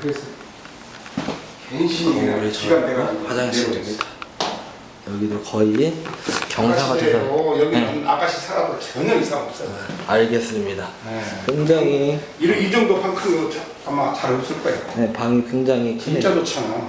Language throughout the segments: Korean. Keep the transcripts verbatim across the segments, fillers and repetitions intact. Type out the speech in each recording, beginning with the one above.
그래서 괜시히 거울이 시간 저 내가 화장실입니다. 여기도 거의 경사 같아서. 여기는 네. 아가씨 살아도 전혀 이상 없어요. 알겠습니다. 네. 굉장히 이, 이 정도 방 큰 거 아마 잘 없을 거예요. 네, 방이 굉장히 크네요. 진짜 좋잖아.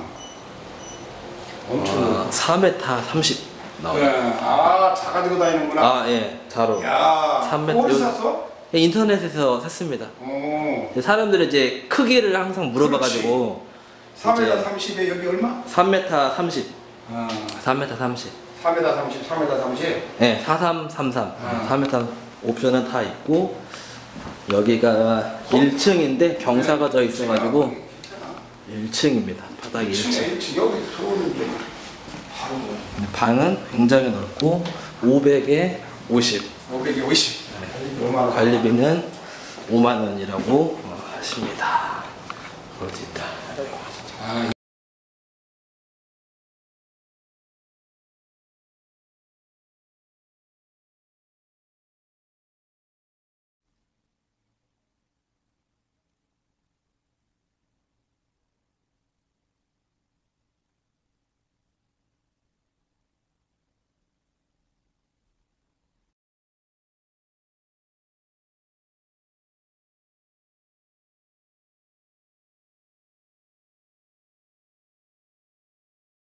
엄청. 아, 사 미터 삼십 나와요. 네. 아, 차가지고 다니는구나. 아, 예, 자로. 야, 삼 미터 어디서 여기- 샀어? 예, 인터넷에서 샀습니다. 어. 사람들이 이제 크기를 항상 물어봐가지고 삼 미터 삼십에 여기 얼마? 삼 미터 삼십, 아, 삼 미터 삼십. 삼 미터 삼십, 삼 미터 삼십. 네, 사삼 삼삼. 아. 삼 미터 옵션은 다 있고 여기가 일 층인데 경사가 져 있어가지고 일 층입니다. 바닥이 일 층. 일 층 여기 들어오는데 바로 방은 굉장히 넓고 오백에 오십. 오백에 오십. 오만 원. 관리비는 오만 원이라고 하십니다. 어디 있다. 아,